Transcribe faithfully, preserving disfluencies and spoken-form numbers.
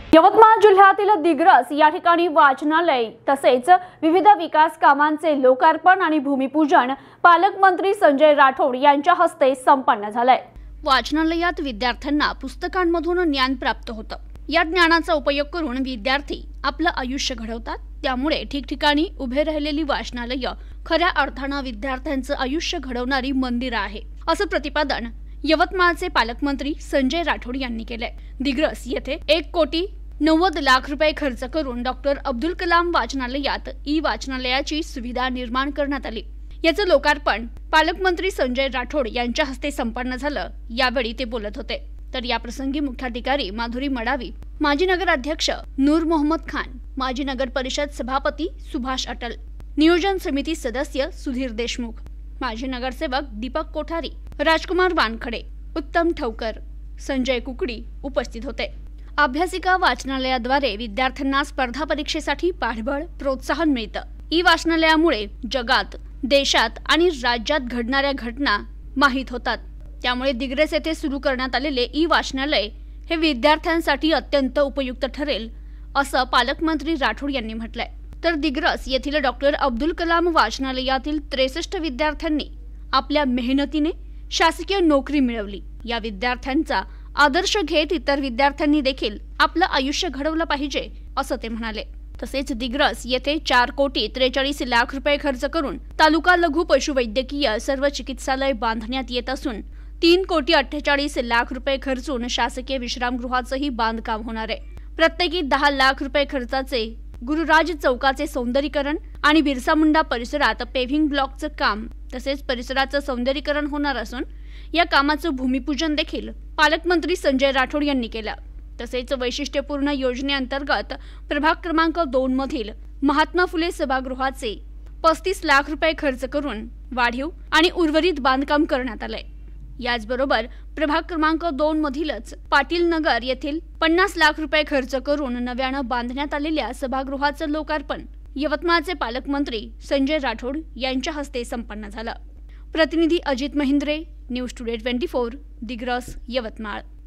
यवतमाळ जिल्ह्यातील दिग्रस या ठिकाणी वाचनालय तसेच विविध विकास कामांचे लोकार्पण आणि भूमिपूजन पालकमंत्री संजय राठोड यांच्या हस्ते संपन्न झालंय। वाचनालयात विद्यार्थ्यांना पुस्तकांमधून ज्ञान प्राप्त होतं। या ज्ञानाचा उपयोग करून विद्यार्थी आपलं आयुष्य घडवतात। त्यामुळे ठिकठिकाणी उभे राहिलेली वाचनालय खऱ्या अर्थाने विद्यार्थ्यांचं आयुष्य घडवणारी मंदिर आहे, असं प्रतिपादन यवतमाळचे पालकमंत्री संजय राठोड यांनी केलंय। दिग्रस येथे एक कोटी नव्वद लाख रुपये खर्च करून डॉक्टर अब्दुल कलाम वाचनालयात ई वाचनालयाची सुविधा निर्माण करण्यात आली। याचं लोकार्पण पालकमंत्री संजय राठोड यांच्या हस्ते संपन्न झालं। यावेळी ते बोलत होते। तर या प्रसंगी मुख्याधिकारी माधुरी मडावी, माजी नगराध्यक्ष नूर मोहम्मद खान, माजी नगर परिषद सभापती सुभाष अटल, नियोजन समिती सदस्य सुधीर देशमुख, माजी नगरसेवक दीपक कोठारी, राजकुमार वानखडे, उत्तम ठवकर, संजय कुकडी उपस्थित होते। अभ्यासिका वाचनालयाद्वारे विद्यार्थ्यांना स्पर्धा परीक्षेसाठी पाठबळ प्रोत्साहन मिळतं। ई वाचनालयामुळे जगात, देशात आणि राज्यात घडणाऱ्या घटना माहीत होतात। त्यामुळे दिग्रस येथे सुरू करण्यात आलेले ई वाचनालय हे विद्यार्थ्यांसाठी अत्यंत उपयुक्त ठरेल, असं पालकमंत्री राठोड यांनी म्हटलंय। तर दिग्रस येथील डॉक्टर अब्दुल कलाम वाचनालयातील त्रेसष्ट विद्यार्थ्यांनी आपल्या मेहनतीने शासकीय नोकरी मिळवली। या विद्यार्थ्यांचा आदर्श घेत इतर विद्यार्थ्यांनी देखील आपलं आयुष्य घडवलं पाहिजे, असं ते म्हणाले। तसेच दिग्रस येथे चार कोटी त्रेचाळीस लाख रुपये खर्च करून तालुका लघु पशुवैद्यकीय सर्व चिकित्सालय बांधण्यात येत असून तीन कोटी अठ्ठेचाळीस लाख रुपये खर्चून शासकीय विश्रामगृहाचंही बांधकाम होणार आहे। प्रत्येकी दहा लाख रुपये खर्चाचे गुरुराज चौकाचे सौंदर्यीकरण आणि बिरसा मुंडा परिसरात पेव्हिंग ब्लॉकचं काम तसेच परिसराचं सौंदर्यीकरण होणार असून या कामाचं भूमिपूजन देखील पालकमंत्री संजय राठोड यांनी केलं। तसेच वैशिष्ट्यपूर्ण योजनेअंतर्गत प्रभाग क्रमांक दोन मधील महात्मा फुले सभागृहाचे पस्तीस लाख रुपये खर्च करून वाढीव आणि उर्वरित बांधकाम करण्यात आलंय। याचबरोबर प्रभाग क्रमांक दोन मधीलच पाटील नगर येथील पन्नास लाख रुपये खर्च करून नव्यानं बांधण्यात आलेल्या सभागृहाचं लोकार्पण यवतमाळचे पालकमंत्री संजय राठोड यांच्या हस्ते संपन्न झालं। प्रतिनिधी अजित महिंद्रे, न्यूज टुडे चोवीस, दिग्रस, यवतमाळ।